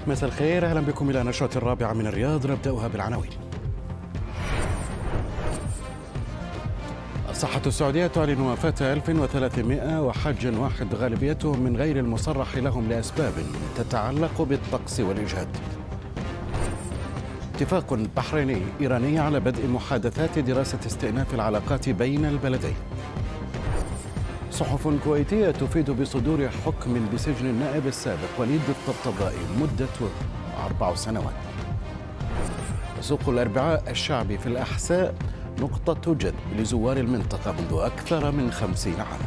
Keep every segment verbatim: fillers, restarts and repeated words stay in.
مساء الخير، أهلا بكم إلى نشرة الرابعة من الرياض، نبدأها بالعناوين. الصحة السعودية تعلن وفاة ألف وثلاثمائة وحاج واحد غالبيتهم من غير المصرح لهم لأسباب تتعلق بالطقس والإجهاد. اتفاق بحريني إيراني على بدء محادثات دراسة استئناف العلاقات بين البلدين. صحف كويتية تفيد بصدور حكم بسجن النائب السابق وليد الطبطبائي مدته أربع سنوات. سوق الأربعاء الشعبي في الأحساء نقطة جذب لزوار المنطقة منذ أكثر من خمسين عاما.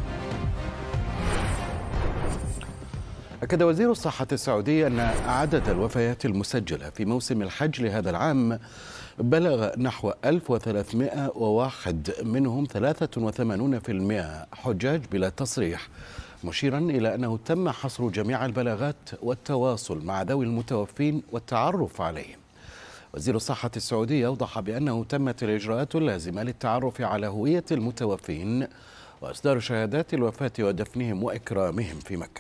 أكد وزير الصحة السعودي أن عدد الوفيات المسجلة في موسم الحج لهذا العام بلغ نحو ألف وثلاثمائة وواحد، منهم ثلاثة وثمانين بالمئة حجاج بلا تصريح، مشيرا إلى أنه تم حصر جميع البلاغات والتواصل مع ذوي المتوفين والتعرف عليهم. وزير الصحة السعودي أوضح بأنه تمت الإجراءات اللازمة للتعرف على هوية المتوفين وإصدار شهادات الوفاة ودفنهم وإكرامهم في مكة.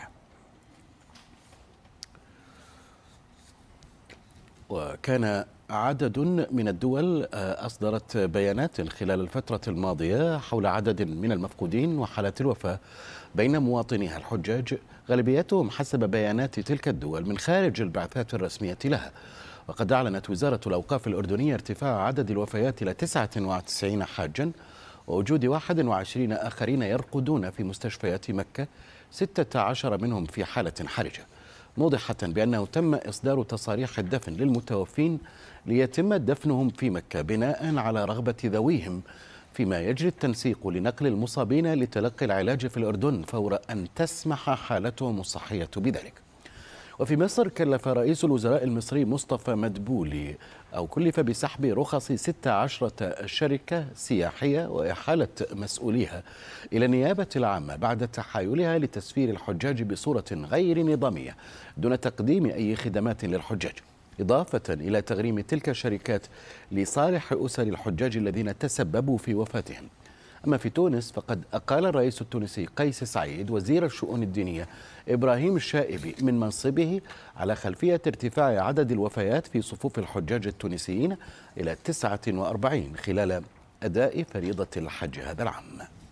وكان عدد من الدول أصدرت بيانات خلال الفترة الماضية حول عدد من المفقودين وحالات الوفاة بين مواطنيها الحجاج، غالبيتهم حسب بيانات تلك الدول من خارج البعثات الرسمية لها. وقد أعلنت وزارة الأوقاف الأردنية ارتفاع عدد الوفيات إلى تسعة وتسعين حاجا ووجود واحد وعشرين آخرين يرقدون في مستشفيات مكة، ستة عشر منهم في حالة حرجة، موضحة بأنه تم إصدار تصاريح الدفن للمتوفين ليتم دفنهم في مكة بناء على رغبة ذويهم، فيما يجري التنسيق لنقل المصابين لتلقي العلاج في الأردن فور أن تسمح حالتهم الصحية بذلك. وفي مصر كلف رئيس الوزراء المصري مصطفى مدبولي أو كلف بسحب رخص ستة عشرة شركة سياحية وإحالة مسؤوليها إلى النيابة العامة بعد تحايلها لتسفير الحجاج بصورة غير نظامية دون تقديم أي خدمات للحجاج، إضافة إلى تغريم تلك الشركات لصالح أسر الحجاج الذين تسببوا في وفاتهم. أما في تونس فقد أقال الرئيس التونسي قيس سعيد وزير الشؤون الدينية إبراهيم الشائبي من منصبه على خلفية ارتفاع عدد الوفيات في صفوف الحجاج التونسيين إلى تسعة وأربعين خلال أداء فريضة الحج هذا العام.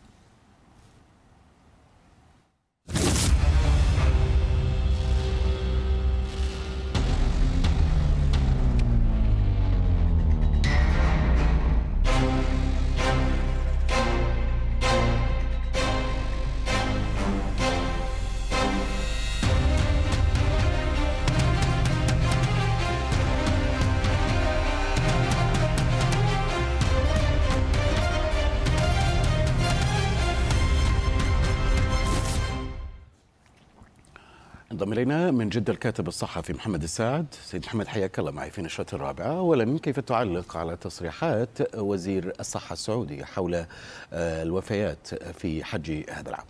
انضم الينا من جدة الكاتب الصحفي محمد الساعد. سيد محمد، حياك الله معي في نشرة الرابعة. اولا، كيف تعلق على تصريحات وزير الصحة السعودي حول الوفيات في حج هذا العام؟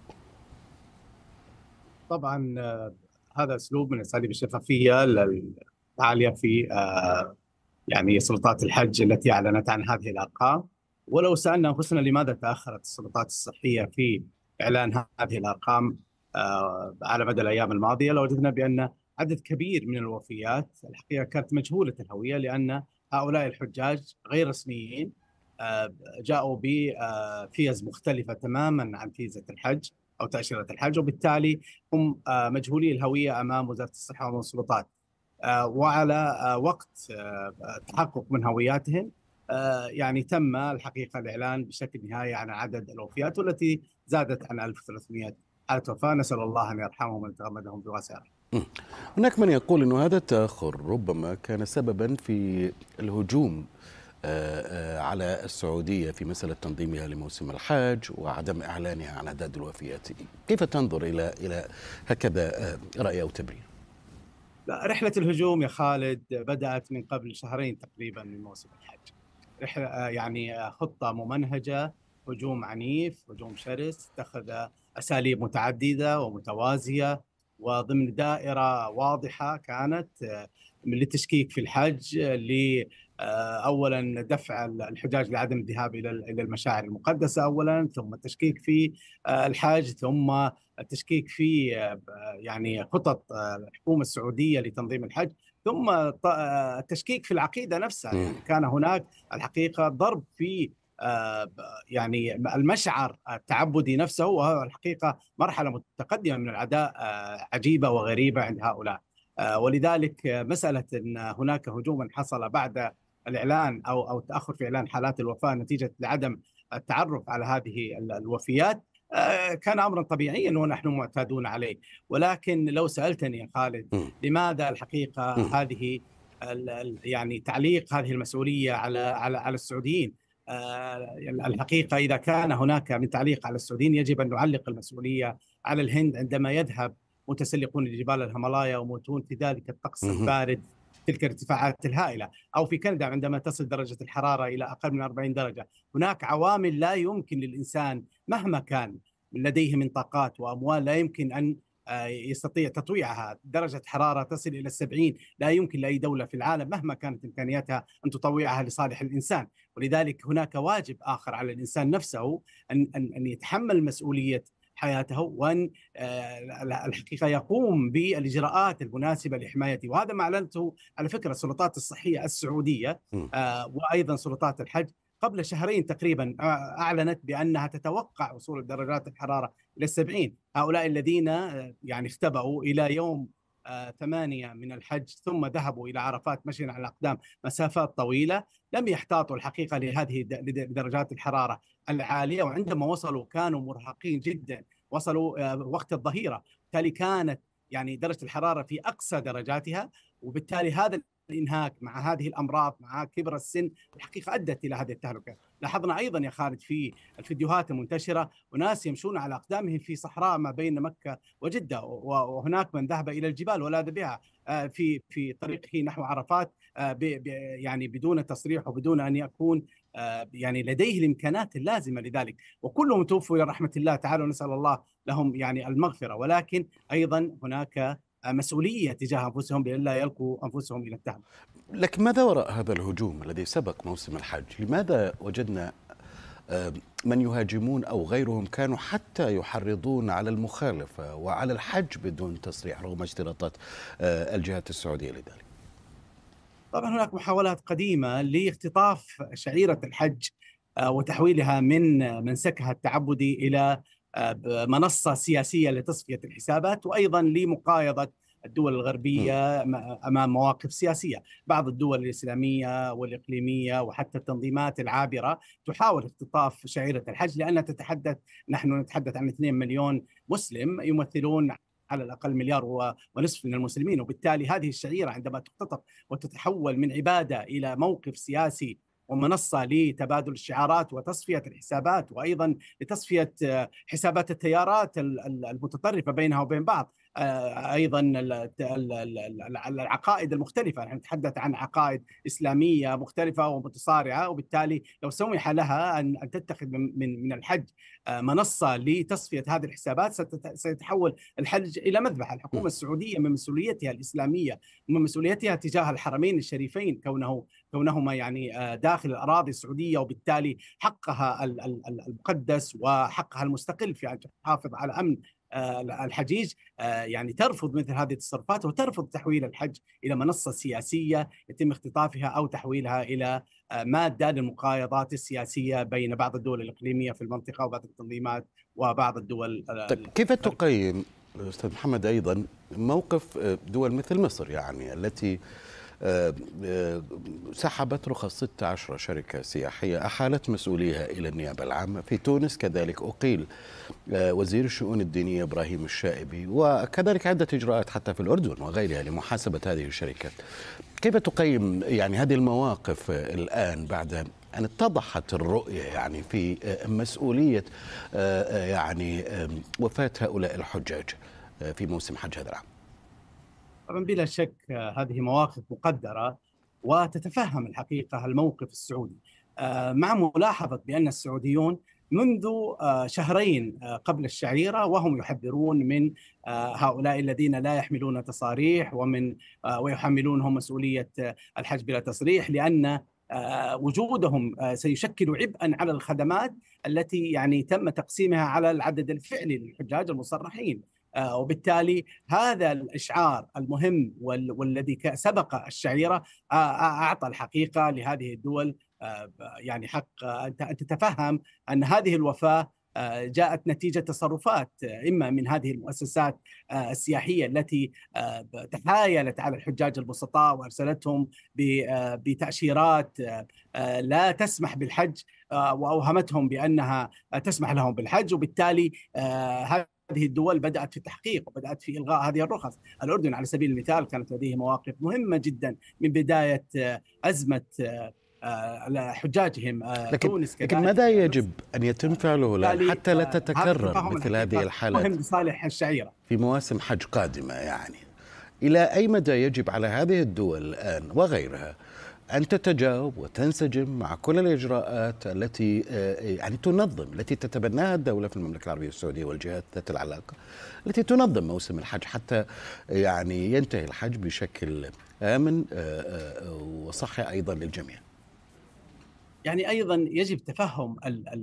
طبعا هذا اسلوب من اساليب الشفافيه العاليه في يعني سلطات الحج التي اعلنت عن هذه الارقام. ولو سالنا انفسنا لماذا تاخرت السلطات الصحيه في اعلان هذه الارقام على مدى الايام الماضيه، لوجدنا بان عدد كبير من الوفيات الحقيقه كانت مجهوله الهويه، لان هؤلاء الحجاج غير رسميين جاءوا بفيز مختلفه تماما عن فيزه الحج او تاشيره الحج، وبالتالي هم مجهولي الهويه امام وزاره الصحه والسلطات. وعلى وقت التحقق من هوياتهم يعني تم الحقيقه الاعلان بشكل نهائي عن عدد الوفيات، والتي زادت عن ألف وثلاثمائة حالة وفاة. نسأل الله أن يرحمهم ويتغمدهم بواسع رحمته. هناك من يقول أن هذا التأخر ربما كان سببا في الهجوم على السعودية في مسألة تنظيمها لموسم الحج وعدم إعلانها عن أعداد الوفيات. كيف تنظر إلى إلى هكذا رأي أو تبرير؟ رحلة الهجوم يا خالد بدأت من قبل شهرين تقريبا من موسم الحج. رحلة يعني خطة ممنهجة، هجوم عنيف، هجوم شرس، اتخذ أساليب متعددة ومتوازية وضمن دائرة واضحة كانت للتشكيك في الحج، أولا دفع الحجاج لعدم الذهاب إلى المشاعر المقدسة أولا، ثم التشكيك في الحج، ثم التشكيك في يعني خطط الحكومة السعودية لتنظيم الحج، ثم التشكيك في العقيدة نفسها. يعني كان هناك الحقيقة ضرب في يعني المشعر التعبدي نفسه، وهو الحقيقة مرحلة متقدمة من العداء عجيبة وغريبة عند هؤلاء. ولذلك مسألة أن هناك هجوما حصل بعد الإعلان أو أو تأخر في إعلان حالات الوفاة نتيجة لعدم التعرف على هذه الوفيات كان أمرا طبيعيا ونحن معتادون عليه. ولكن لو سألتني يا خالد لماذا الحقيقة هذه يعني تعليق هذه المسؤولية على على على السعوديين، الحقيقة إذا كان هناك من تعليق على السعوديين يجب أن نعلق المسؤولية على الهند عندما يذهب متسلقون لجبال الهيمالايا وموتون في ذلك الطقس البارد، تلك الارتفاعات الهائلة، أو في كندا عندما تصل درجة الحرارة إلى أقل من أربعين درجة. هناك عوامل لا يمكن للإنسان مهما كان لديه من طاقات وأموال لا يمكن أن يستطيع تطويعها. درجة حرارة تصل إلى السبعين لا يمكن لأي دولة في العالم مهما كانت إمكانياتها أن تطوعها لصالح الإنسان. ولذلك هناك واجب آخر على الإنسان نفسه أن أن أن يتحمل مسؤولية حياته، وأن الحقيقة يقوم بالإجراءات المناسبة لحمايته. وهذا ما أعلنته على فكرة السلطات الصحية السعودية وأيضا سلطات الحج قبل شهرين تقريبا، أعلنت بأنها تتوقع وصول درجات الحرارة إلى السبعين. هؤلاء الذين يعني اختبأوا إلى يوم ثمانية من الحج ثم ذهبوا إلى عرفات مشيا على الأقدام مسافات طويلة لم يحتاطوا الحقيقة لهذه درجات الحرارة العالية، وعندما وصلوا كانوا مرهقين جدا، وصلوا وقت الظهيرة، بالتالي كانت يعني درجة الحرارة في أقصى درجاتها، وبالتالي هذا الإنهاك مع هذه الأمراض مع كبر السن الحقيقة أدت إلى هذه التهلكة. لاحظنا أيضا يا خالد في الفيديوهات المنتشرة وناس يمشون على أقدامهم في صحراء ما بين مكة وجدة، وهناك من ذهب إلى الجبال ولاذ بها في في طريقه نحو عرفات يعني بدون تصريح وبدون أن يكون يعني لديه الإمكانات اللازمة لذلك، وكلهم توفوا إلى رحمة الله تعالى ونسأل الله لهم يعني المغفرة. ولكن أيضا هناك مسؤولية تجاه أنفسهم لئلا يلقوا أنفسهم إلى التهم. لكن ماذا وراء هذا الهجوم الذي سبق موسم الحج؟ لماذا وجدنا من يهاجمون أو غيرهم كانوا حتى يحرضون على المخالفة وعلى الحج بدون تصريح رغم اشتراطات الجهات السعودية لذلك؟ طبعا هناك محاولات قديمة لاختطاف شعيرة الحج وتحويلها من منسكها التعبدي إلى منصة سياسية لتصفية الحسابات، وأيضا لمقايضة الدول الغربية أمام مواقف سياسية. بعض الدول الإسلامية والإقليمية وحتى التنظيمات العابرة تحاول اختطاف شعيرة الحج، لأنها تتحدث نحن نتحدث عن اثنين مليون مسلم يمثلون على الأقل مليار ونصف من المسلمين، وبالتالي هذه الشعيرة عندما تختطف وتتحول من عبادة إلى موقف سياسي ومنصة لتبادل الشعارات وتصفية الحسابات، وأيضا لتصفية حسابات التيارات المتطرفة بينها وبين بعض، أيضا العقائد المختلفة. نحن نتحدث عن عقائد إسلامية مختلفة ومتصارعة، وبالتالي لو سمح لها أن تتخذ من من الحج منصة لتصفية هذه الحسابات سيتحول الحج إلى مذبحة. الحكومة السعودية من مسؤوليتها الإسلامية ومن مسؤوليتها تجاه الحرمين الشريفين كونه كونهما يعني داخل الأراضي السعودية، وبالتالي حقها المقدس وحقها المستقل في أن تحافظ على أمن الحجيج، يعني ترفض مثل هذه التصرفات وترفض تحويل الحج إلى منصة سياسية يتم اختطافها أو تحويلها إلى مادة للمقايضات السياسية بين بعض الدول الإقليمية في المنطقة وبعض التنظيمات وبعض الدول. طيب كيف تقيم أستاذ محمد أيضا موقف دول مثل مصر يعني التي سحبت رخص ستة عشر شركة سياحية أحالت مسؤوليها إلى النيابة العامة؟ في تونس كذلك أقيل وزير الشؤون الدينية إبراهيم الشائبي، وكذلك عدة إجراءات حتى في الأردن وغيرها لمحاسبة هذه الشركات. كيف تقيم يعني هذه المواقف الآن بعد أن اتضحت الرؤية يعني في مسؤولية يعني وفاة هؤلاء الحجاج في موسم حج هذا العام؟ طبعا بلا شك هذه مواقف مقدرة وتتفهم الحقيقة الموقف السعودي، مع ملاحظة بأن السعوديون منذ شهرين قبل الشعيرة وهم يحذرون من هؤلاء الذين لا يحملون تصاريح ومن ويحملونهم مسؤولية الحج بلا تصريح، لأن وجودهم سيشكل عبئا على الخدمات التي يعني تم تقسيمها على العدد الفعلي للحجاج المصرحين. وبالتالي هذا الإشعار المهم والذي سبق الشعيرة أعطى الحقيقة لهذه الدول يعني حق أن تتفهم أن هذه الوفاة جاءت نتيجة تصرفات إما من هذه المؤسسات السياحية التي تحايلت على الحجاج البسطاء وأرسلتهم بتأشيرات لا تسمح بالحج وأوهمتهم بأنها تسمح لهم بالحج، وبالتالي هذه الدول بدأت في التحقيق وبدأت في إلغاء هذه الرخص. الأردن على سبيل المثال كانت لديه مواقف مهمة جدا من بداية أزمة حجاجهم. لكن, تونس لكن ماذا يجب أن يتم فعله حتى لا تتكرر مثل هذه الحالات مهم لصالح الشعيرة في مواسم حج قادمة؟ يعني إلى أي مدى يجب على هذه الدول الآن وغيرها أن تتجاوب وتنسجم مع كل الإجراءات التي يعني تنظم التي تتبناها الدولة في المملكة العربية السعودية والجهات ذات العلاقة التي تنظم موسم الحج حتى يعني ينتهي الحج بشكل آمن وصحي أيضا للجميع؟ يعني أيضا يجب تفهم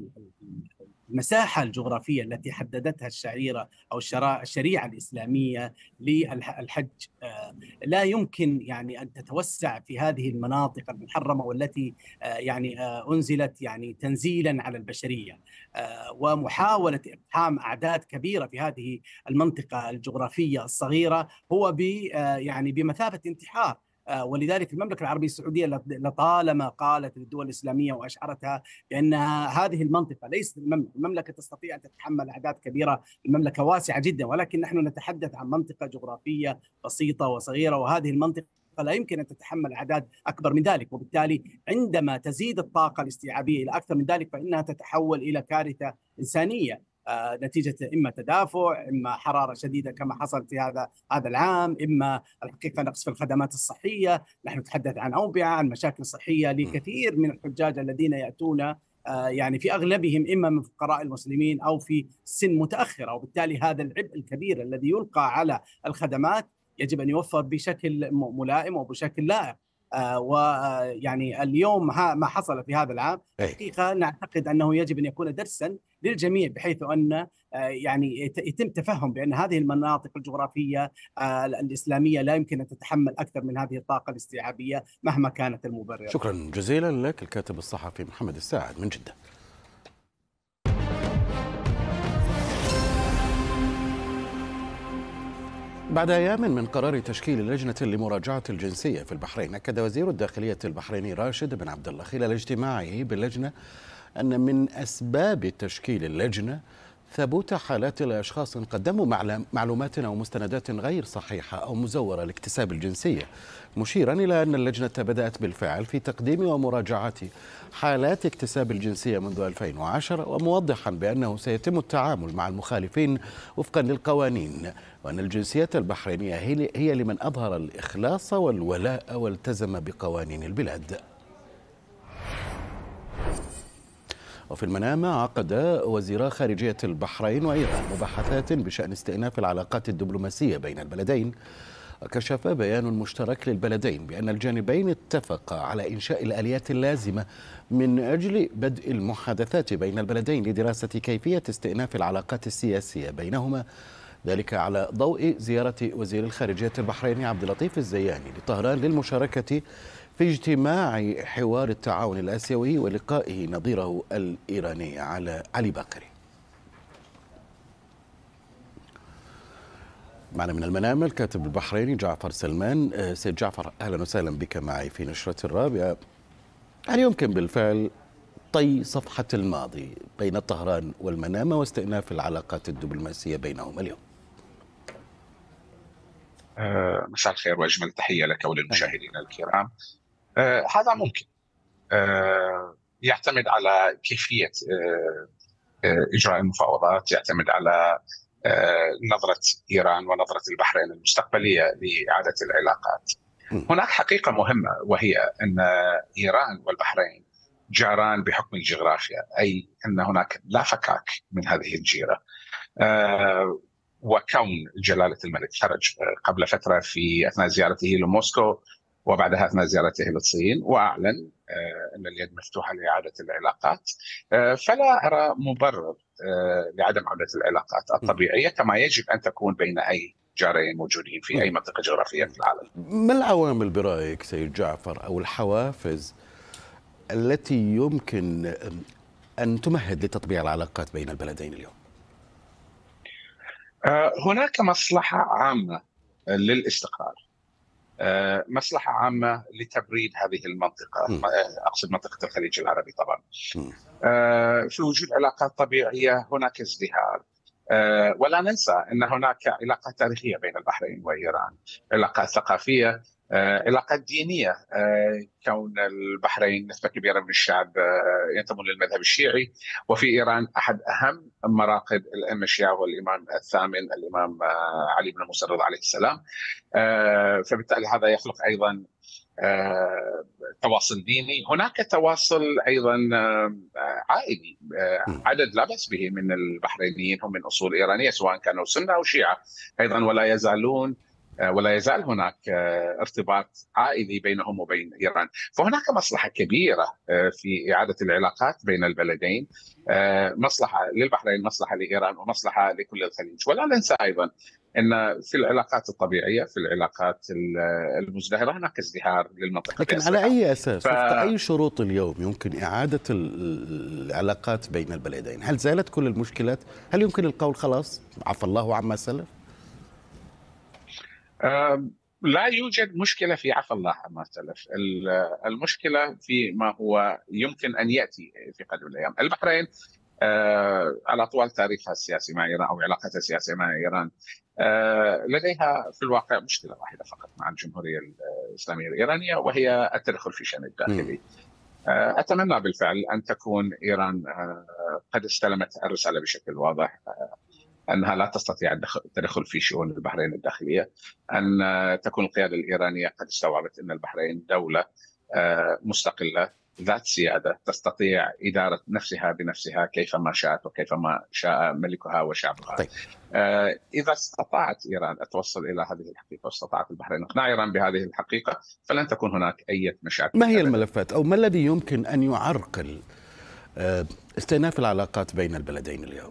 المساحة الجغرافية التي حددتها الشعيرة أو الشريعة الإسلامية للحج. لا يمكن يعني أن تتوسع في هذه المناطق المحرمة والتي يعني أنزلت يعني تنزيلا على البشرية، ومحاولة إقحام أعداد كبيرة في هذه المنطقة الجغرافية الصغيرة هو ب يعني بمثابة انتحار. ولذلك المملكة العربية السعودية لطالما قالت للدول الإسلامية وأشعرتها بأن هذه المنطقة ليست المملكة، المملكة تستطيع أن تتحمل أعداد كبيرة، المملكة واسعة جدا، ولكن نحن نتحدث عن منطقة جغرافية بسيطة وصغيرة، وهذه المنطقة لا يمكن أن تتحمل أعداد أكبر من ذلك. وبالتالي عندما تزيد الطاقة الاستيعابية إلى أكثر من ذلك فإنها تتحول إلى كارثة إنسانية نتيجة إما تدافع، إما حرارة شديدة كما حصل في هذا هذا العام، إما الحقيقة نقص في الخدمات الصحية. نحن نتحدث عن أوبئة، عن مشاكل صحية لكثير من الحجاج الذين يأتون يعني في أغلبهم إما من فقراء المسلمين أو في سن متأخرة، وبالتالي هذا العبء الكبير الذي يلقى على الخدمات يجب أن يوفر بشكل ملائم وبشكل لائق. آه ويعني اليوم ما حصل في هذا العام حقيقة نعتقد أنه يجب أن يكون درسا للجميع، بحيث أن آه يعني يتم تفهم بأن هذه المناطق الجغرافية آه الإسلامية لا يمكن أن تتحمل أكثر من هذه الطاقة الاستيعابية مهما كانت المبررات. شكرا جزيلا لك الكاتب الصحفي محمد الساعد من جدة. بعد أيام من قرار تشكيل لجنة لمراجعة الجنسية في البحرين، أكد وزير الداخلية البحريني راشد بن عبد الله خلال اجتماعه باللجنة أن من أسباب تشكيل اللجنة ثبوت حالات الأشخاص قدموا معلومات أو مستندات غير صحيحة أو مزورة لاكتساب الجنسية، مشيرا إلى أن اللجنة بدأت بالفعل في تقديم ومراجعة حالات اكتساب الجنسية منذ ألفين وعشرة، وموضحا بأنه سيتم التعامل مع المخالفين وفقا للقوانين، وأن الجنسية البحرينية هي لمن أظهر الإخلاص والولاء والتزم بقوانين البلاد. وفي المنامة عقد وزيرا خارجية البحرين وإيران مباحثات بشأن استئناف العلاقات الدبلوماسية بين البلدين. وكشف بيان مشترك للبلدين بأن الجانبين اتفقا على إنشاء الآليات اللازمة من أجل بدء المحادثات بين البلدين لدراسة كيفية استئناف العلاقات السياسية بينهما، ذلك على ضوء زيارة وزير الخارجية البحريني عبد اللطيف الزياني لطهران للمشاركة في اجتماع حوار التعاون الآسيوي ولقائه نظيره الإيراني على علي باقري. معنا من المنام الكاتب البحريني جعفر سلمان. سيد جعفر، أهلا وسهلا بك معي في نشرة الرابعة. هل يمكن بالفعل طي صفحة الماضي بين طهران والمنامة واستئناف العلاقات الدبلوماسية بينهما اليوم؟ آه مساء الخير وأجمل تحية لك وللمشاهدين الكرام. آه هذا ممكن آه يعتمد على كيفية آه آه إجراء المفاوضات، يعتمد على آه نظرة إيران ونظرة البحرين المستقبلية لإعادة العلاقات. هناك حقيقة مهمة وهي أن إيران والبحرين جاران بحكم الجغرافيا، أي أن هناك لا فكاك من هذه الجيرة. آه وكون جلالة الملك خرج قبل فترة في أثناء زيارته لموسكو وبعدها أثناء زيارته للصين وأعلن أن اليد مفتوحة لإعادة العلاقات، فلا أرى مبرر لعدم عودة العلاقات الطبيعية كما يجب أن تكون بين أي جارين موجودين في أي منطقة جغرافية في العالم. ما العوامل برأيك سيد جعفر أو الحوافز التي يمكن أن تمهد لتطبيع العلاقات بين البلدين اليوم؟ هناك مصلحة عامة للاستقرار، مصلحة عامة لتبريد هذه المنطقة، م. أقصد منطقة الخليج العربي طبعا. م. في وجود علاقات طبيعية هناك ازدهار، ولا ننسى أن هناك علاقات تاريخية بين البحرين وإيران، علاقات ثقافية، علاقات دينية، كون البحرين نسبة كبيرة من الشعب ينتمون للمذهب الشيعي، وفي إيران أحد أهم مراقد الأئمة الشيعة هو الإمام الثامن الإمام علي بن موسى الرضا عليه السلام، فبالتالي هذا يخلق أيضا تواصل ديني. هناك تواصل أيضا عائلي، عدد لا بأس به من البحرينيين هم من أصول إيرانية سواء كانوا سنة أو شيعة أيضا، ولا يزالون ولا يزال هناك ارتباط عائلي بينهم وبين إيران. فهناك مصلحة كبيرة في إعادة العلاقات بين البلدين، مصلحة للبحرين، مصلحة لإيران، ومصلحة لكل الخليج. ولا ننسى أيضا أن في العلاقات الطبيعية، في العلاقات المزدهرة، هناك ازدهار للمنطقة. لكن على أي أساس، ف... وفق أي شروط اليوم يمكن إعادة العلاقات بين البلدين؟ هل زالت كل المشكلات؟ هل يمكن القول خلاص عفى الله عما سلف؟ لا يوجد مشكلة في عفى الله عما سلف، المشكلة في ما هو يمكن أن يأتي في قادم الأيام. البحرين على طوال تاريخها السياسي مع إيران أو علاقتها السياسية مع إيران لديها في الواقع مشكلة واحدة فقط مع الجمهورية الإسلامية الإيرانية، وهي التدخل في شأن الداخلي. أتمنى بالفعل أن تكون إيران قد استلمت الرسالة بشكل واضح أنها لا تستطيع التدخل في شؤون البحرين الداخلية، أن تكون القيادة الإيرانية قد استوعبت أن البحرين دولة مستقلة ذات سيادة تستطيع إدارة نفسها بنفسها كيفما شاءت وكيفما شاء ملكها وشعبها. طيب. إذا استطاعت إيران أن توصل إلى هذه الحقيقة واستطاعت البحرين إقناع إيران بهذه الحقيقة فلن تكون هناك أي مشاكل. ما هي الملفات أو ما الذي يمكن أن يعرقل استئناف العلاقات بين البلدين اليوم؟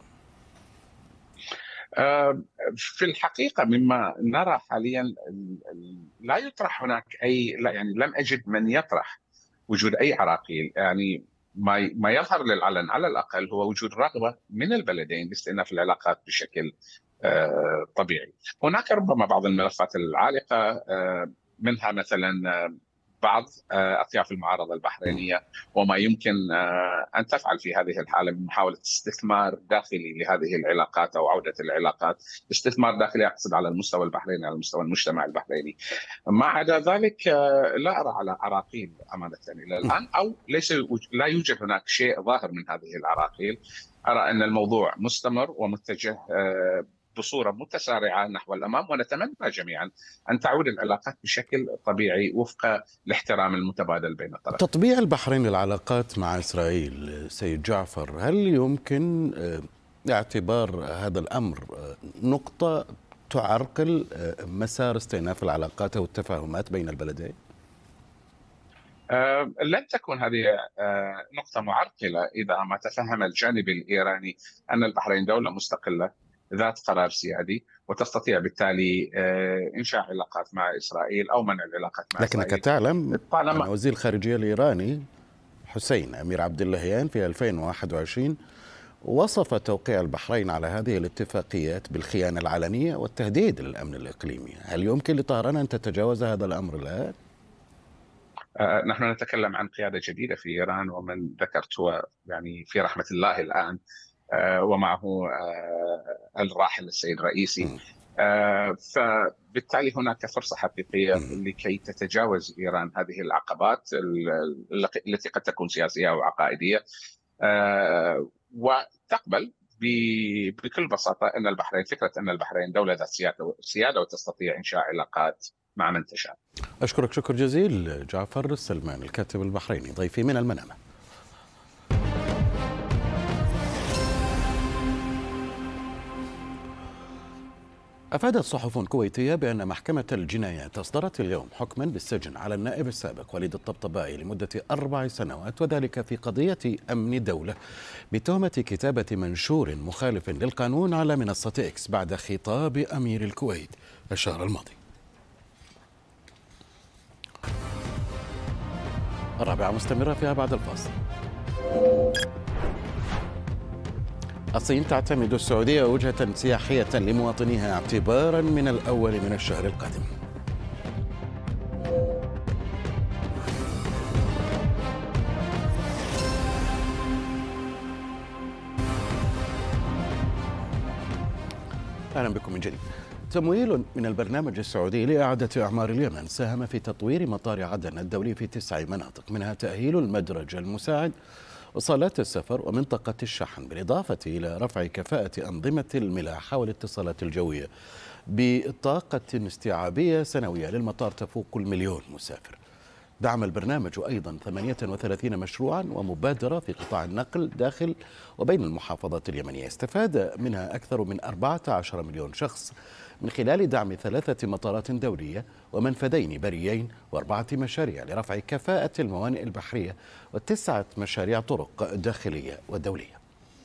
في الحقيقة مما نرى حاليا لا يطرح هناك أي، لا يعني لم أجد من يطرح وجود أي عراقيل. يعني ما ما يظهر للعلن على الأقل هو وجود رغبة من البلدين لاستئناف العلاقات بشكل طبيعي. هناك ربما بعض الملفات العالقة، منها مثلا بعض أطياف المعارضة البحرينية وما يمكن أن تفعل في هذه الحالة من محاولة استثمار داخلي لهذه العلاقات أو عودة العلاقات، استثمار داخلي أقصد على المستوى البحريني، على مستوى المجتمع البحريني. ما عدا ذلك لا أرى على عراقيل أمانة إلى الآن، أو ليس لا يوجد هناك شيء ظاهر من هذه العراقيل. أرى أن الموضوع مستمر ومتجه بصورة متسارعة نحو الأمام، ونتمنى جميعا أن تعود العلاقات بشكل طبيعي وفق الاحترام المتبادل بين الطرفين. تطبيع البحرين للعلاقات مع إسرائيل سيد جعفر، هل يمكن اعتبار هذا الأمر نقطة تعرقل مسار استئناف العلاقات أو التفاهمات بين البلدين؟ أه لن تكون هذه أه نقطة معرقلة إذا ما تفهم الجانب الإيراني أن البحرين دولة مستقلة ذات قرار سيادي وتستطيع بالتالي إنشاء علاقات مع إسرائيل أو منع العلاقات مع لكنك إسرائيل. تعلم أن وزير الخارجية الإيراني حسين أمير عبد اللهيان في ألفين وواحد وعشرين وصف توقيع البحرين على هذه الاتفاقيات بالخيانة العلنية والتهديد للأمن الإقليمي. هل يمكن لطهران أن تتجاوز هذا الأمر الآن؟ آه نحن نتكلم عن قيادة جديدة في إيران، ومن ذكرت هو يعني في رحمة الله الآن، آه ومعه آه الراحل السيد الرئيسي. آه فبالتالي هناك فرصة حقيقية لكي تتجاوز إيران هذه العقبات التي قد تكون سياسية أو عقائدية، آه وتقبل بكل بساطة أن البحرين، فكرة أن البحرين دولة ذات سيادة وتستطيع إنشاء علاقات مع من تشاء. أشكرك شكر جزيل جعفر السلمان الكاتب البحريني ضيفي من المنامة. أفادت صحف كويتية بأن محكمة الجنايات أصدرت اليوم حكما بالسجن على النائب السابق وليد الطبطبائي لمدة أربع سنوات، وذلك في قضية أمن دولة بتهمة كتابة منشور مخالف للقانون على منصة إكس بعد خطاب أمير الكويت الشهر الماضي. الرابعة مستمرة فيها بعد الفاصل. الصين تعتمد السعودية وجهة سياحية لمواطنيها اعتبارا من الأول من الشهر القادم. أهلا بكم من جديد. تمويل من البرنامج السعودي لإعادة إعمار اليمن ساهم في تطوير مطار عدن الدولي في تسع مناطق، منها تأهيل المدرج المساعد وصالات السفر ومنطقة الشحن، بالإضافة إلى رفع كفاءة أنظمة الملاحة والاتصالات الجوية بطاقة استيعابية سنوية للمطار تفوق المليون مسافر. دعم البرنامج أيضا ثمانية وثلاثين مشروعا ومبادرة في قطاع النقل داخل وبين المحافظات اليمنية، استفاد منها أكثر من أربعة عشر مليون شخص من خلال دعم ثلاثة مطارات دولية ومنفذين بريين وأربعة مشاريع لرفع كفاءة الموانئ البحرية وتسعة مشاريع طرق داخلية ودولية.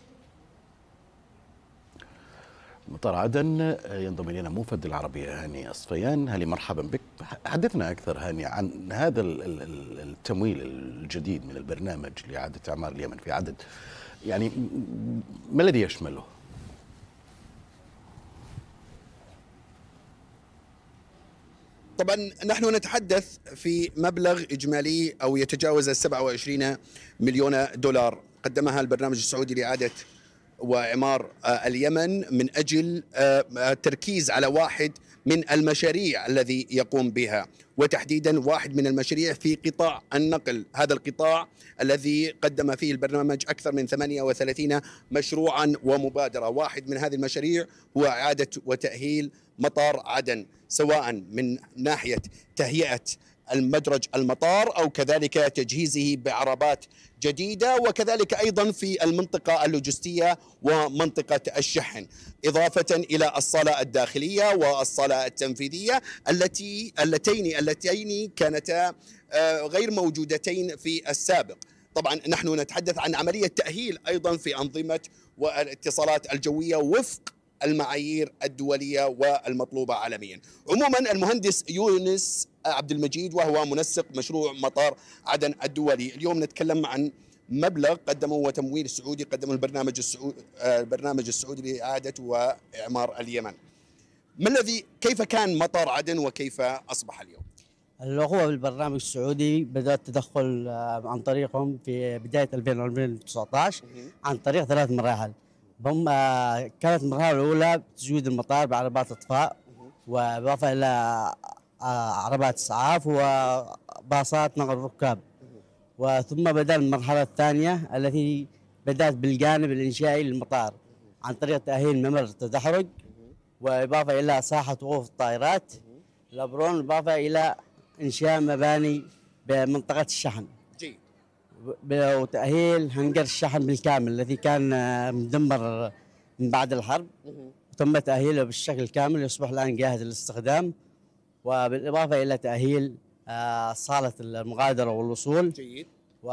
مطار عدن ينضم إلينا موفد العربية هاني أصفيان. هاني مرحبا بك. حدثنا أكثر هاني عن هذا التمويل الجديد من البرنامج لإعادة إعمار اليمن في عدن، يعني ما الذي يشمله؟ طبعا نحن نتحدث في مبلغ إجمالي أو يتجاوز سبعة وعشرين مليون دولار قدمها البرنامج السعودي لإعادة وإعمار اليمن من أجل التركيز على واحد من المشاريع الذي يقوم بها، وتحديدا واحد من المشاريع في قطاع النقل. هذا القطاع الذي قدم فيه البرنامج أكثر من ثمانية وثلاثين مشروعا ومبادرة. واحد من هذه المشاريع هو إعادة وتأهيل مطار عدن، سواء من ناحية تهيئة المدرج المطار أو كذلك تجهيزه بعربات جديدة، وكذلك أيضا في المنطقة اللوجستية ومنطقة الشحن، إضافة إلى الصالة الداخلية والصالة التنفيذية التي اللتين اللتين كانتا غير موجودتين في السابق. طبعا نحن نتحدث عن عملية تأهيل أيضا في أنظمة والاتصالات الجوية وفق المعايير الدولية والمطلوبة عالميا. عموما المهندس يونس عبد المجيد وهو منسق مشروع مطار عدن الدولي، اليوم نتكلم عن مبلغ قدمه وتمويل السعودي قدمه البرنامج السعودي البرنامج السعودي لإعادة وإعمار اليمن. ما الذي كيف كان مطار عدن وكيف أصبح اليوم؟ هو بالبرنامج السعودي بدأ التدخل عن طريقهم في بداية ألفين وتسعة عشر عن طريق ثلاث مراحل. هم كانت المرحلة الأولى تزويد المطار بعربات إطفاء وإضافة إلى عربات إسعاف وباصات نقل ركاب، وثم بدأ المرحلة الثانية التي بدأت بالجانب الإنشائي للمطار عن طريق تأهيل ممر التدحرج وإضافة إلى ساحة وقوف الطائرات الأبرون، إضافة إلى إنشاء مباني بمنطقة الشحن وتأهيل هنجر الشحن بالكامل الذي كان مدمر من بعد الحرب، تم تأهيله بالشكل الكامل يصبح الآن جاهز للاستخدام، وبالإضافة إلى تأهيل صالة المغادرة والوصول. جيد.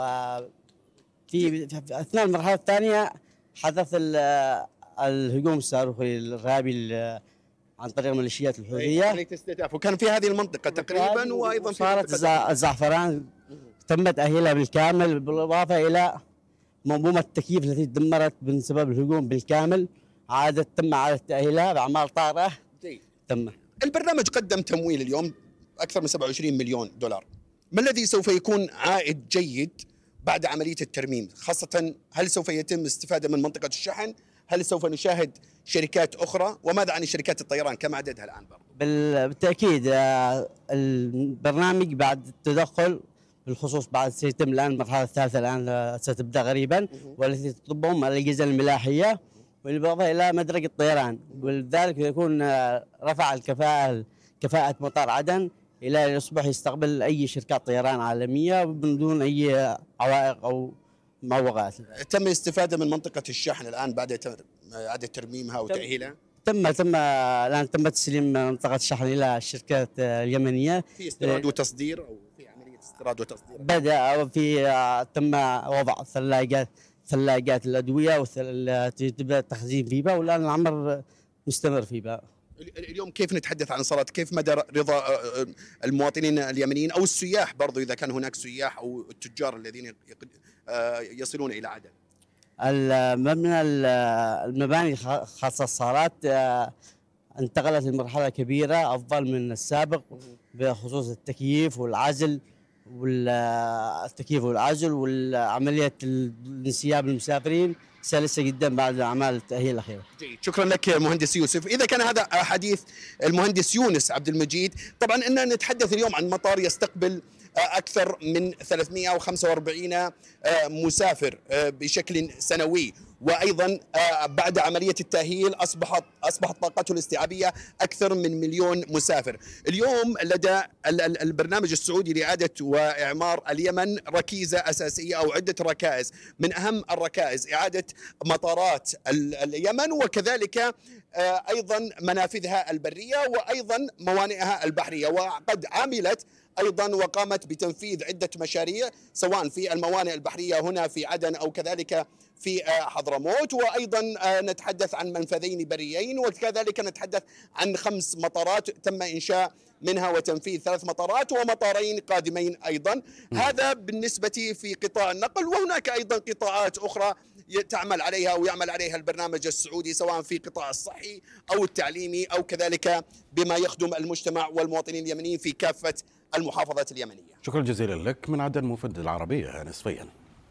وفي أثناء المرحلة الثانية حدث الهجوم الصاروخي الإرهابي عن طريق الميليشيات الحوثية، وكان في هذه المنطقة تقريبا، وأيضا صارت الزعفران تم تأهيلها بالكامل، بالإضافة إلى منظومة التكييف التي تدمرت بسبب الهجوم بالكامل، عادت تم إعادة تأهيلها بأعمال طارئة. تم. البرنامج قدم تمويل اليوم أكثر من سبعة وعشرين مليون دولار. ما الذي سوف يكون عائد جيد بعد عملية الترميم؟ خاصة هل سوف يتم الاستفادة من منطقة الشحن؟ هل سوف نشاهد شركات أخرى؟ وماذا عن شركات الطيران؟ كم عددها الآن برضو؟ بالتأكيد البرنامج بعد التدخل بالخصوص بعد سيتم الآن المرحلة الثالثة الآن ستبدأ قريبا، والتي تطلبهم الأجهزة الملاحية بالإضافة إلى مدرج الطيران، ولذلك يكون رفع الكفاءة كفاءة مطار عدن إلى أن يصبح يستقبل أي شركات طيران عالمية من دون أي عوائق أو معوقات. تم الاستفادة من منطقة الشحن الآن بعد إعادة ترميمها وتأهيلها؟ تم تم الان تم تسليم منطقه الشحن الى الشركات اليمنيه. في استيراد وتصدير او في عمليه استيراد وتصدير؟ بدا في تم وضع ثلاجات ثلاجات الادويه وتبدا التخزين فيها، والان العمل مستمر فيها. اليوم كيف نتحدث عن صلاة، كيف مدى رضا المواطنين اليمنيين او السياح برضو اذا كان هناك سياح او التجار الذين يصلون الى عدن؟ المبنى المباني خاصة الصالات انتقلت لمرحلة كبيرة أفضل من السابق بخصوص التكييف والعزل والتكييف والعزل والعملية انسياب المسافرين سلسة جدا بعد أعمال التأهيل الأخيرة. جيد، شكرا لك مهندس يوسف. إذا كان هذا حديث المهندس يونس عبد المجيد، طبعا إننا نتحدث اليوم عن مطار يستقبل أكثر من ثلاثمئة وخمسة وأربعين مسافر بشكل سنوي، وأيضا بعد عملية التأهيل أصبحت أصبحت طاقته الاستيعابية أكثر من مليون مسافر. اليوم لدى البرنامج السعودي لإعادة وإعمار اليمن ركيزة أساسية أو عدة ركائز، من أهم الركائز إعادة مطارات اليمن وكذلك أيضا منافذها البرية وأيضا موانئها البحرية، وقد عملت أيضا وقامت بتنفيذ عدة مشاريع سواء في الموانئ البحرية هنا في عدن أو كذلك في حضرموت، وأيضا نتحدث عن منفذين بريين، وكذلك نتحدث عن خمس مطارات تم إنشاء منها وتنفيذ ثلاث مطارات ومطارين قادمين أيضا. هذا بالنسبة في قطاع النقل، وهناك أيضا قطاعات أخرى تعمل عليها ويعمل عليها البرنامج السعودي سواء في قطاع الصحي أو التعليمي أو كذلك بما يخدم المجتمع والمواطنين اليمنيين في كافة المحافظات اليمنية. شكرا جزيلا لك من عدن مفد العربية نصفيا.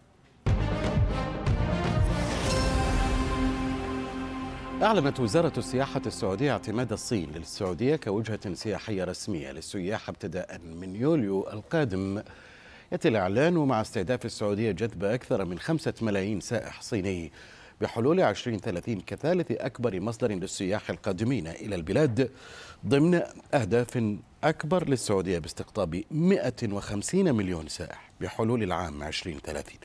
أعلنت وزارة السياحة السعودية اعتماد الصين للسعودية كوجهة سياحية رسمية للسياح ابتداء من يوليو القادم. يأتي الإعلان مع استهداف السعودية جذب أكثر من خمسة ملايين سائح صيني بحلول عشرين ثلاثين كثالث أكبر مصدر للسياح القادمين إلى البلاد، ضمن أهداف أكبر للسعودية باستقطاب مئة وخمسين مليون سائح بحلول العام عشرين ثلاثين.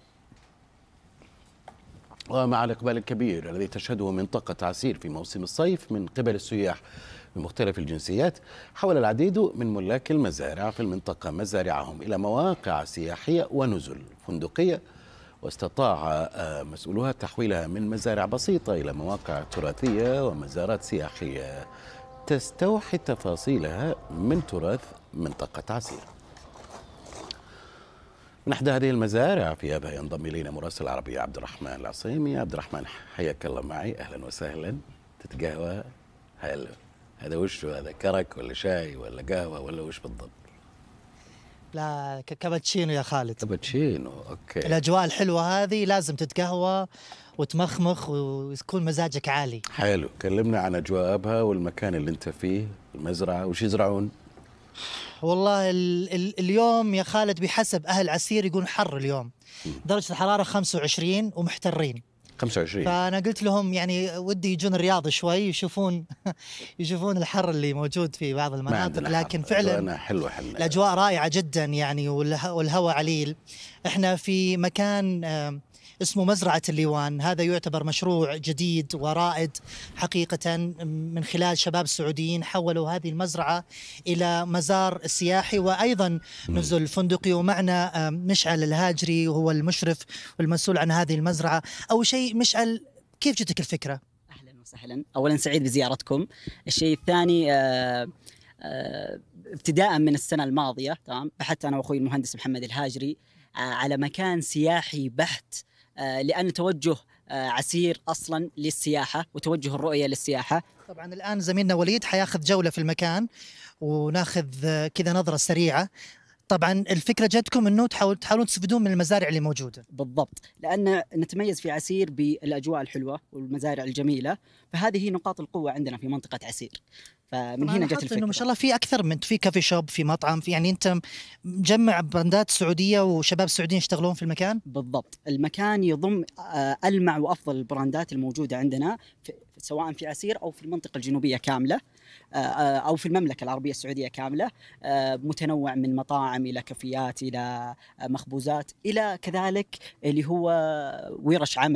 ومع الإقبال الكبير الذي تشهده منطقة عسير في موسم الصيف من قبل السياح بمختلف الجنسيات، حول العديد من ملاك المزارع في المنطقة مزارعهم إلى مواقع سياحية ونزل فندقية، واستطاع مسؤولوها تحويلها من مزارع بسيطة إلى مواقع تراثية ومزارات سياحية تستوحي تفاصيلها من تراث منطقة عسير. من إحدى هذه المزارع في أبها ينضم إلينا مراسل العربية عبد الرحمن العصيمي. عبد الرحمن حياك الله معي، أهلا وسهلا. تتقهوى؟ هلا، هذا وش هذا، كرك ولا شاي ولا قهوة ولا وش بالضبط؟ لا كابتشينو يا خالد. كابتشينو، أوكي. الأجواء الحلوة هذه لازم تتقهوى وتمخمخ ويكون مزاجك عالي. حلو، كلمنا عن أجواء أبها والمكان اللي أنت فيه، المزرعة، وش يزرعون؟ والله ال ال اليوم يا خالد بحسب أهل عسير يقولون حر اليوم، درجة الحرارة خمسة وعشرين ومحترين. خمسة وعشرين. فأنا قلت لهم يعني ودي يجون الرياض شوي يشوفون يشوفون الحر اللي موجود في بعض المناطق، لكن فعلا حلوة حلوة. الأجواء رائعة جدا يعني، والهواء عليل. احنا في مكان اسمه مزرعة الليوان، هذا يعتبر مشروع جديد ورائد حقيقة من خلال شباب سعوديين حولوا هذه المزرعة إلى مزار سياحي وأيضا نزل فندقي. ومعنا مشعل الهاجري وهو المشرف والمسؤول عن هذه المزرعة. أول شيء مشعل، كيف جتك الفكرة؟ أهلا وسهلا، أولا سعيد بزيارتكم. الشيء الثاني آه آه ابتداء من السنة الماضية تمام بحثت أنا وأخوي المهندس محمد الهاجري آه على مكان سياحي بحت، لأن توجه عسير أصلا للسياحة وتوجه الرؤية للسياحة. طبعا الآن زميلنا وليد حياخذ جولة في المكان وناخذ كذا نظرة سريعة. طبعا الفكرة جاتكم أنه تحاول تحاولون تستفيدون من المزارع اللي موجودة. بالضبط، لأن نتميز في عسير بالأجواء الحلوة والمزارع الجميلة، فهذه هي نقاط القوة عندنا في منطقة عسير. فمن هنا جت الفكرة. إنه ما شاء الله في أكثر من في كافي شوب، في مطعم، في يعني أنت مجمع براندات سعودية وشباب سعوديين يشتغلون في المكان. بالضبط، المكان يضم ألمع وأفضل البراندات الموجودة عندنا في سواء في عسير أو في المنطقة الجنوبية كاملة أو في المملكة العربية السعودية كاملة، متنوع من مطاعم إلى كافيات إلى مخبوزات إلى كذلك اللي هو ورش عمل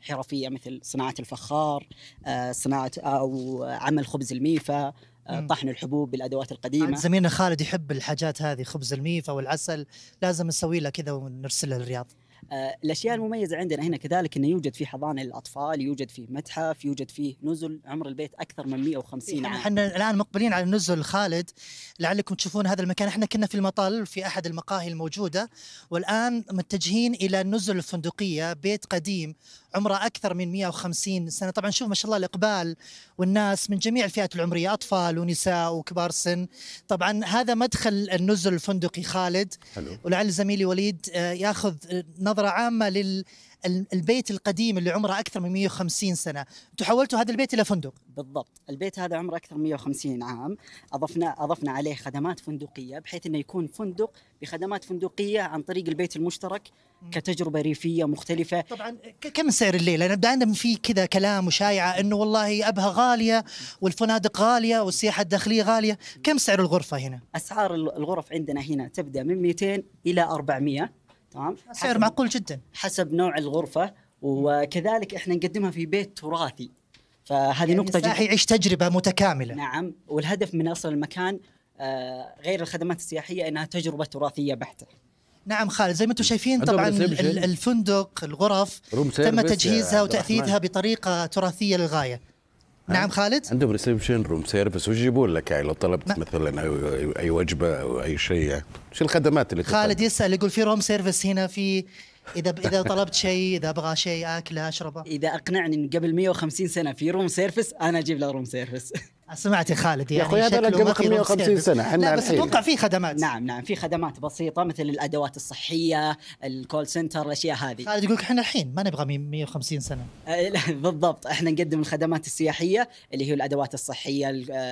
حرفية مثل صناعة الفخار، صناعة أو عمل خبز الميفا، طحن الحبوب بالأدوات القديمة. زميلنا خالد يحب الحاجات هذه، خبز الميفا والعسل، لازم نسوي له كذا ونرسله للرياض. الأشياء المميزة عندنا هنا كذلك أنه يوجد فيه حضانة للأطفال، يوجد فيه متحف، يوجد فيه نزل. عمر البيت أكثر من مئة وخمسين عام. احنا الآن مقبلين على النزل خالد، لعلكم تشوفون هذا المكان. احنا كنا في المطل في أحد المقاهي الموجودة، والآن متجهين إلى النزل الفندقية، بيت قديم عمره أكثر من مئة وخمسين سنة. طبعا شوف ما شاء الله الإقبال والناس من جميع الفئات العمرية، أطفال ونساء وكبار سن. طبعا هذا مدخل النزل الفندقي خالد. حلو. ولعل زميلي وليد ياخذ نظرة عامة لل البيت القديم اللي عمره أكثر من مئة وخمسين سنة. أنتم حولتوا هذا البيت إلى فندق. بالضبط، البيت هذا عمره أكثر من مئة وخمسين عام، أضفنا أضفنا عليه خدمات فندقية بحيث أنه يكون فندق بخدمات فندقية عن طريق البيت المشترك كتجربة ريفية مختلفة. طبعا كم سعر الليلة؟ أنا بدأنا في كذا كلام وشايعة أنه والله أبها غالية والفنادق غالية والسياحة الداخلية غالية. كم سعر الغرفة هنا؟ أسعار الغرف عندنا هنا تبدأ من مئتين إلى أربعمئة. تمام، سعر معقول جدا حسب نوع الغرفة. وكذلك احنا نقدمها في بيت تراثي، فهذه يعني نقطة جدا. يعيش تجربة متكاملة. نعم، والهدف من أصل المكان آه غير الخدمات السياحية إنها تجربة تراثية بحتة. نعم خالد، زي ما انتم شايفين طبعا الفندق الغرف تم تجهيزها وتأثيثها بطريقة تراثية للغاية. نعم خالد، عندهم ريسبشن، روم سيرفيس، ويجيبون لك يعني لو طلبت م- مثلا أي, اي وجبه او اي شيء. شو الخدمات اللي خالد تطلب؟ يسأل يقول في روم سيرفيس هنا، في اذا اذا طلبت شيء، اذا ابغى شيء اكله اشربه. اذا اقنعني ان قبل مئة وخمسين سنه في روم سيرفيس انا اجيب له روم سيرفيس. سمعت يا خالد يعني يا اخوي هذا قبل مئة وخمسين سنه احنا لا بس اتوقع في خدمات. نعم نعم في خدمات بسيطه مثل الادوات الصحيه، الكول سنتر، الاشياء هذه. خالد يقول احنا الحين ما نبغى مئة وخمسين سنه. بالضبط، احنا نقدم الخدمات السياحيه اللي هي الادوات الصحيه،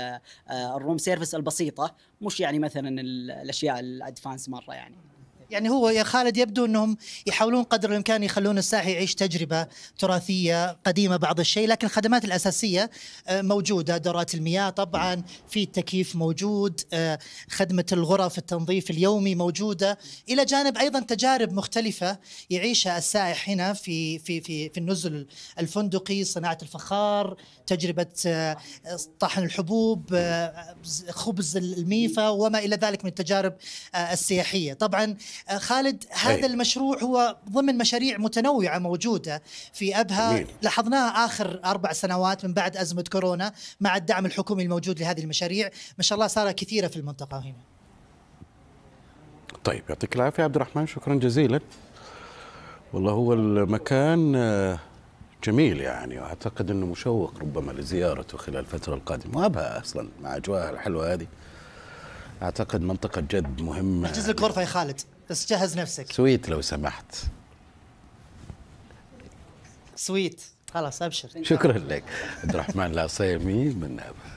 الروم سيرفيس البسيطه، مش يعني مثلا الاشياء الادفانس مره يعني. يعني هو يا خالد يبدو أنهم يحاولون قدر الإمكان يخلون السائح يعيش تجربة تراثية قديمة بعض الشيء، لكن الخدمات الأساسية موجودة. دورات المياه طبعا، في التكييف موجود، خدمة الغرف التنظيف اليومي موجودة، إلى جانب أيضا تجارب مختلفة يعيشها السائح هنا في في في في النزل الفندقي، صناعة الفخار، تجربة طحن الحبوب، خبز الميفا وما إلى ذلك من التجارب السياحية. طبعا خالد هذا أي. المشروع هو ضمن مشاريع متنوعة موجودة في أبها. مين. لاحظناها آخر أربع سنوات من بعد أزمة كورونا مع الدعم الحكومي الموجود لهذه المشاريع، ما شاء الله صار كثيرة في المنطقة هنا. طيب يعطيك العافية عبد الرحمن، شكرا جزيلا. والله هو المكان جميل يعني، وأعتقد أنه مشوق ربما لزيارته خلال الفترة القادمة، وأبها أصلا مع أجواءها الحلوة هذه أعتقد منطقة جد مهمة. احجز لك غرفة يا خالد، بس جهز نفسك. سويت لو سمحت. سويت خلاص أبشر. شكرا لك عبد الرحمن العصيمي من أبها.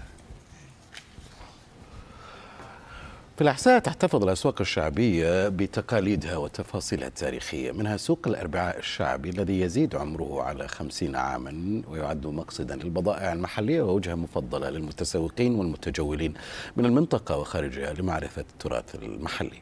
في الأحساء تحتفظ الأسواق الشعبية بتقاليدها وتفاصيلها التاريخية، منها سوق الأربعاء الشعبي الذي يزيد عمره على خمسين عاما، ويعد مقصدا للبضائع المحلية ووجهة مفضلة للمتسوقين والمتجولين من المنطقة وخارجها لمعرفة التراث المحلي.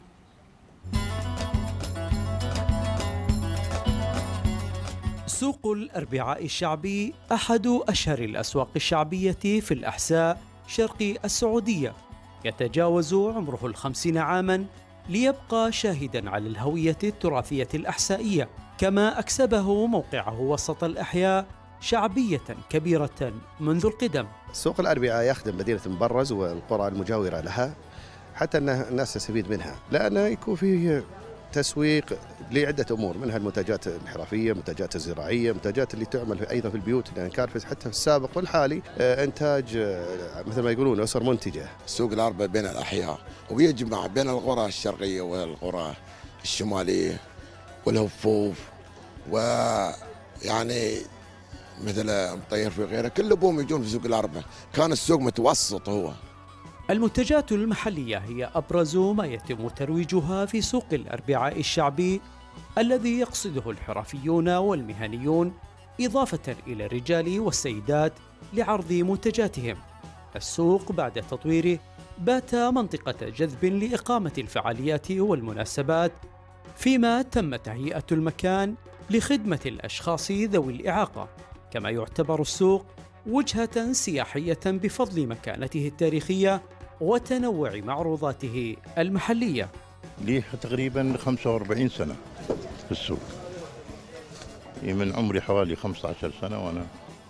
سوق الأربعاء الشعبي أحد أشهر الأسواق الشعبية في الأحساء شرق السعودية، يتجاوز عمره الخمسين عاماً ليبقى شاهداً على الهوية التراثية الأحسائية، كما أكسبه موقعه وسط الأحياء شعبية كبيرة منذ القدم. سوق الأربعاء يخدم مدينة المبرز والقرى المجاورة لها حتى أن الناس تستفيد منها، لأنه يكون فيه تسويق لعدة أمور، منها المنتجات الحرفية، المنتجات الزراعية، منتجات اللي تعمل أيضا في البيوت، لأن كان حتى في السابق والحالي إنتاج مثل ما يقولون أسر منتجة. سوق الأربعاء بين الأحياء ويجمع بين القرى الشرقية والقرى الشمالية والهفوف، ويعني مثل مطير في غيره كل بوم يجون في سوق الأربعاء. كان السوق متوسط. هو المنتجات المحلية هي أبرز ما يتم ترويجها في سوق الأربعاء الشعبي الذي يقصده الحرفيون والمهنيون، إضافة إلى الرجال والسيدات لعرض منتجاتهم. السوق بعد تطويره بات منطقة جذب لإقامة الفعاليات والمناسبات، فيما تم تهيئة المكان لخدمة الأشخاص ذوي الإعاقة، كما يعتبر السوق وجهة سياحية بفضل مكانته التاريخية وتنوع معروضاته المحلية. لي تقريبا خمسة وأربعين سنة في السوق، من عمري حوالي خمسة عشر سنة وأنا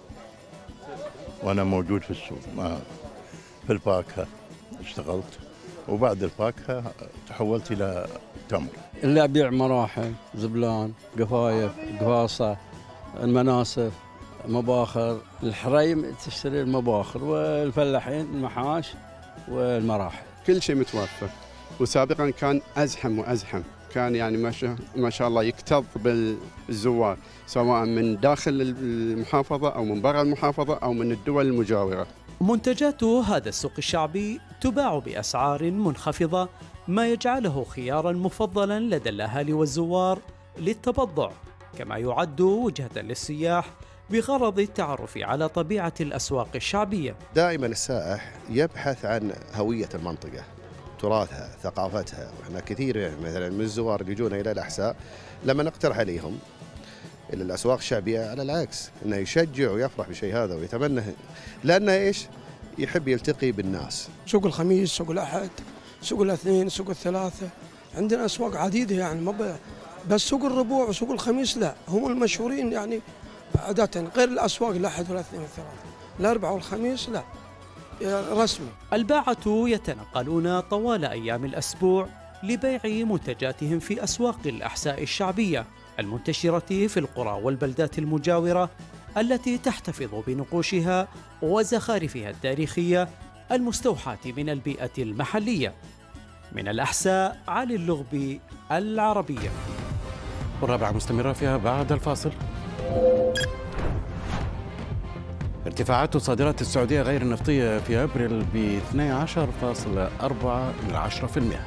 وأنا موجود في السوق. ما في الفاكهة اشتغلت، وبعد الفاكهة تحولت إلى تمر. اللي أبيع مراحل، زبلان، قفايف، قفاصة، المناسف، مباخر. الحريم تشتري المباخر، والفلاحين المحاش والمراحل. كل شيء متوفر، وسابقا كان أزحم وأزحم، كان يعني ما شاء ما شاء الله يكتظ بالزوار، سواء من داخل المحافظة أو من برا المحافظة أو من الدول المجاورة. منتجات هذا السوق الشعبي تباع بأسعار منخفضة، ما يجعله خياراً مفضلاً لدى الأهالي والزوار للتبضع، كما يعد وجهة للسياح بغرض التعرف على طبيعة الأسواق الشعبية. دائما السائح يبحث عن هوية المنطقة، تراثها، ثقافتها. وإحنا كثير مثلا من الزوار اللي يجون إلى الأحساء لما نقترح عليهم إلى الأسواق الشعبية، على العكس إنه يشجع ويفرح بشيء هذا ويتمنى، لأنه إيش؟ يحب يلتقي بالناس. سوق الخميس، سوق الأحد، سوق الاثنين، سوق الثلاثة، عندنا أسواق عديدة يعني، ما بس سوق الربوع وسوق الخميس لا، هم المشهورين يعني عادة، غير الأسواق الأحد والاثنين والثلاثة، الأربعاء والخميس لا رسمي. الباعة يتنقلون طوال أيام الأسبوع لبيع منتجاتهم في أسواق الأحساء الشعبية المنتشرة في القرى والبلدات المجاورة، التي تحتفظ بنقوشها وزخارفها التاريخية المستوحاة من البيئة المحلية. من الأحساء، علي اللغبي، العربية. والرابعة مستمرة فيها بعد الفاصل. ارتفاعات صادرات السعودية غير النفطية في أبريل ب اثني عشر فاصلة أربعة بالمئة.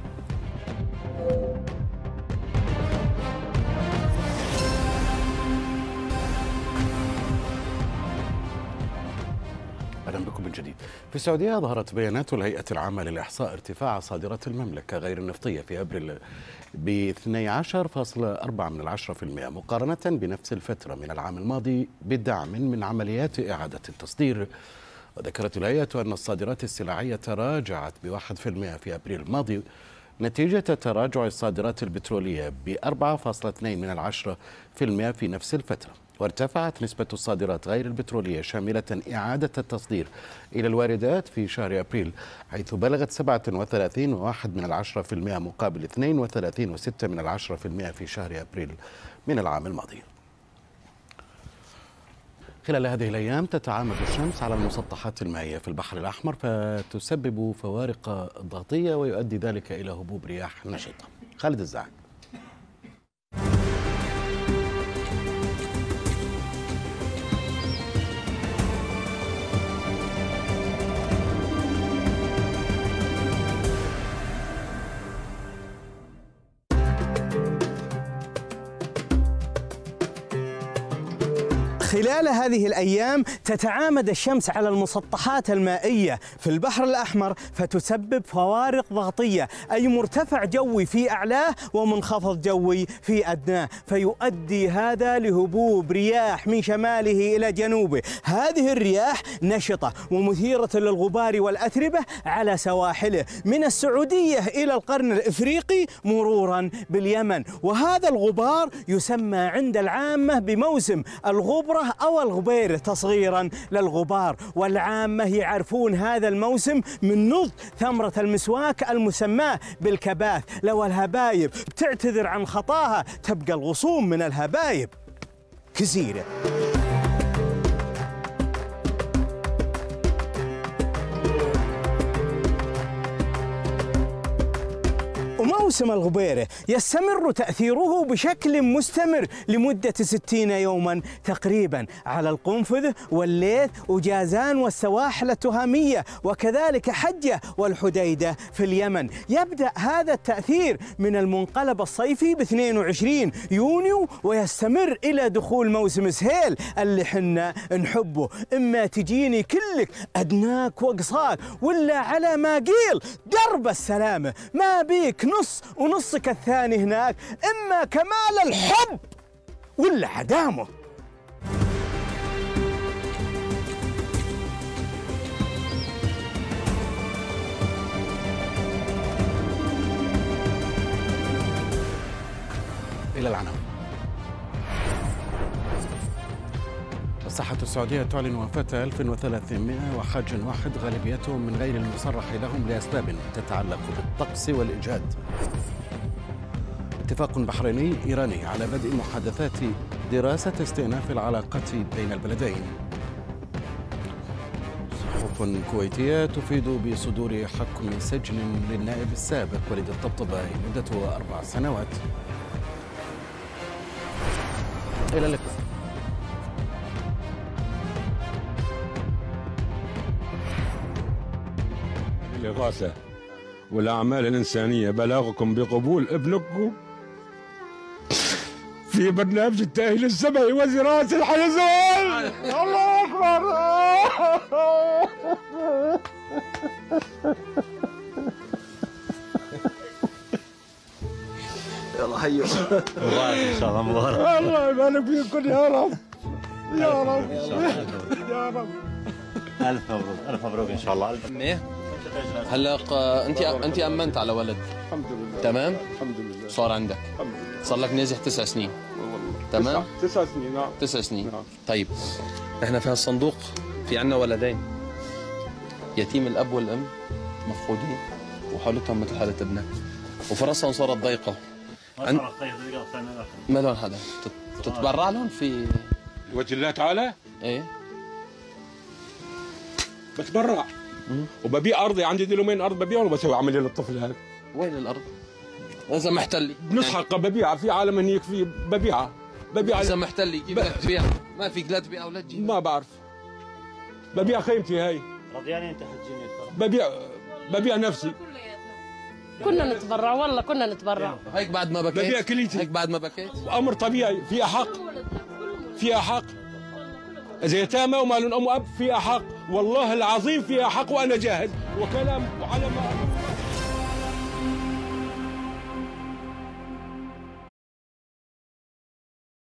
أهلا بكم من جديد. في السعودية ظهرت بيانات الهيئة العامة للإحصاء ارتفاع صادرات المملكة غير النفطية في أبريل ب اثني عشر فاصلة أربعة بالمئة مقارنة بنفس الفترة من العام الماضي، بدعم من عمليات إعادة التصدير. وذكرت الهيئة أن الصادرات السلعية تراجعت بواحد في المئة في أبريل الماضي نتيجة تراجع الصادرات البترولية بأربعة فاصلة اثنين بالمئة في نفس الفترة. وارتفعت نسبة الصادرات غير البترولية شاملة إعادة التصدير إلى الواردات في شهر أبريل، حيث بلغت سبعة وثلاثين فاصلة واحد بالمئة مقابل اثنين وثلاثين فاصلة ستة بالمئة في شهر أبريل من العام الماضي. خلال هذه الأيام تتعامد الشمس على المسطحات المائية في البحر الأحمر، فتسبب فوارق ضغطية ويؤدي ذلك إلى هبوب رياح نشطة. خالد الزعك. خلال هذه الأيام تتعامد الشمس على المسطحات المائية في البحر الأحمر، فتسبب فوارق ضغطية، أي مرتفع جوي في أعلاه ومنخفض جوي في أدناه، فيؤدي هذا لهبوب رياح من شماله إلى جنوبه. هذه الرياح نشطة ومثيرة للغبار والأتربة على سواحله من السعودية إلى القرن الإفريقي مرورا باليمن، وهذا الغبار يسمى عند العامة بموسم الغبرة أو الغبير تصغيرا للغبار، والعامة يعرفون هذا الموسم من نضج ثمرة المسواك المسماة بالكباث. لو الهبايب تعتذر عن خطاها تبقى الغصوم من الهبايب كثيرة. وموسم الغبيرة يستمر تأثيره بشكل مستمر لمدة ستين يوما تقريبا على القنفذ والليث وجازان والسواحل التهامية، وكذلك حجة والحديدة في اليمن. يبدأ هذا التأثير من المنقلب الصيفي ب اثنين وعشرين يونيو ويستمر إلى دخول موسم سهيل اللي حنا نحبه. إما تجيني كلك أدناك وقصاك، ولا على ما قيل درب السلامة، ما بيك نص ونصك الثاني هناك، إما كمال الحب ولا حدامه. إلى العناوين. الصحة السعودية تعلن وفاة ألف وثلاثمائة وحاج واحد غالبيتهم من غير المصرح لهم لأسباب تتعلق بالطقس والإجهاد. اتفاق بحريني إيراني على بدء محادثات دراسة استئناف العلاقة بين البلدين. صحف كويتية تفيد بصدور حكم سجن للنائب السابق وليد الطبطبة مدته أربع سنوات. إلى اللقاء. الإغاثة والأعمال الإنسانية بلاغكم بقبول ابنكم في برنامج التأهيل السمعي وزراعة الحيزون. الله أكبر. يلا هيو مبارك ان شاء الله مبارك. الله يبارك فيكم يا رب يا رب يا رب. الف مبروك الف مبروك ان شاء الله. ايه هلا انت انت امنت على ولد الحمد لله تمام الحمد لله صار عندك الحمد لله صار لك نازح تسع سنين والله تمام تسع, تسع سنين نعم تسع سنين نعم. طيب احنا في هالصندوق في عنا ولدين يتيم الاب والام مفقودين وحالتهم مثل حاله ابنك وفرصهم صارت ضيقه. عن... ما لون هذا تتبرع لهم في وجه الله تعالى؟ ايه بتبرع وببيع ارضي عندي ديلومين ارض ببيعهم وبسوي عمليه للطفل هذا. وين الارض؟ اذا محتلي بنسحق ببيعها في عالم هنيك في ببيعها ببيعها اذا محتلي كيف بدك تبيعها؟ ما فيك لا تبيعها ولا تجيب. ما بعرف ببيع خيمتي هاي رضياني انت حجيني ببيع ببيع نفسي. كنا نتبرع والله كنا نتبرع. هيك بعد ما بكيت ببيع كليتي هيك بعد ما بكيت امر طبيعي فيها حق فيها حق. إذا يتامى وما لهم أم وأب فيها حق والله العظيم فيها حق وأنا جاهد وكلام وعلى ما